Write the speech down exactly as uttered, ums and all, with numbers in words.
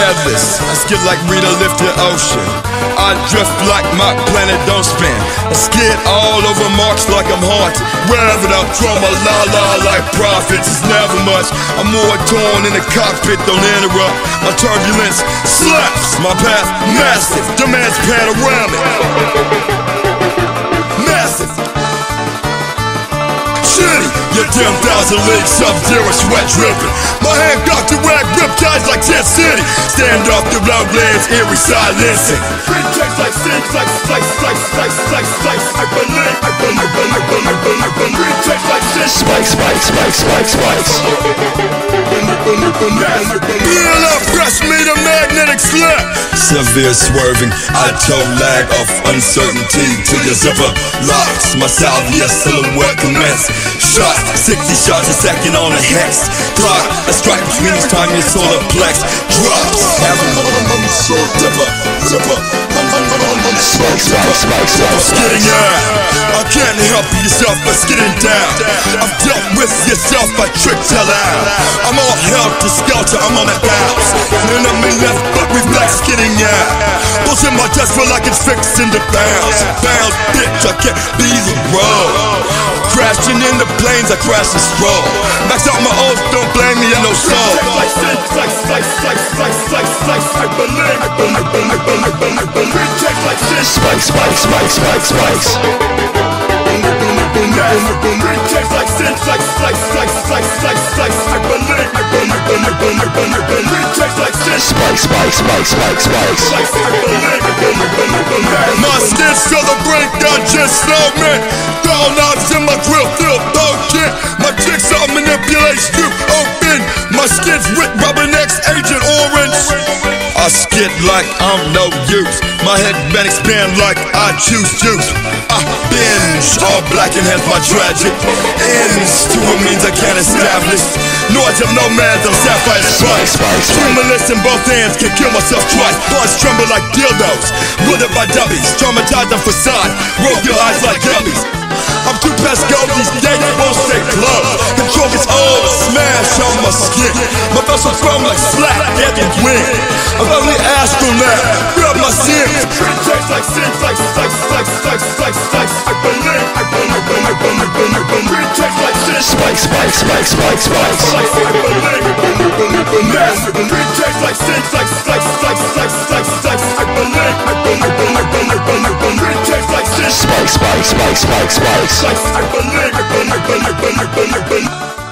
headless, I skid like Rita lifted ocean. I drift like my planet don't spin. I skid all over marks like I'm haunted. Wherever I throw my la-la like prophets, it's never much. I'm more torn in the cockpit, don't interrupt. My turbulence slaps my path, massive, demands panoramic. Massive. Shitty, your ten thousand leagues, sub-zero sweat dripping. My hand got to rag riptides like Jet City. Stand off the blow blades, eerie silencing. Three checks like six, like slice, slice, slice, slice, slice. I believe, I believe, I believe, I believe, I believe, I believe. Three checks like six, spike, spike, spike, spike, spikes. Peel up, press me the magnetic slip. Severe swerving, I toe lag off uncertainty to your zipper locks. My salvia silhouette commence. Shot, sixty shots a second on a hex. Clock, a strike between each time your solar plex drops. Having a zipper, zipper, skidding out. I can't help yourself but skidding down. I've dealt with yourself by trick tell out. I'm all held to skelter, I'm on the outs. Enemy left but reflex skidding out. Bullshit my desk feel like it's fixing to bounce. Bounce, bitch, I can't be the road. Crashing in the planes, I crash and stroll. Max out my oath, don't blame me, I no soul. Slice, slice, slice, slice, slice, slice, slice, slice. I believe, I believe, I believe, I believe, I believe, I believe. Recheck like this. Spike, spike, spike, spike, spikes. Recheck like this, like slice, slice, slice, slice, slice. I believe, I believe, I believe, I believe, I believe, I believe. Recheck like this. Spike, spike, spike, spike, spikes. I believe, I believe, I believe, I believe. My skin's to the brink, I just slow me. Throwing knives in my grill, feel broken. My jigsaw manipulates you open. My skin's with Rubber Necks, Agent Orange. I skid like I'm no use. My head been expand like I choose juice. I binge all black and hence my tragic ends to a means I can't establish. Noise of nomads on sapphire spikes. Tremulous in both hands, can kill myself twice. Bars tremble like dildos, wielded by dummies. Traumatized on facade, roll your eyes like gummies. I'm too past go, these days won't stay closed. Control gets old, smash on my skin. My vessel from like slack, head and wing. I'm only astronaut, rub my sins. Tricks like sins, like slice, slice, slice, slice, slice. I believe, I believe, I believe, I believe, I believe, I believe. Tricks like sins, spike, spike, spike, spike, spike. I believe, I believe, I believe, I believe. Tricks like sins, like slice, slice, slice, slice, slice. I believe, I believe, I believe, I believe, I believe. Tricks like sins, spike, spike, spike, spike, spikes. I believe, I believe, I believe, I believe, I believe.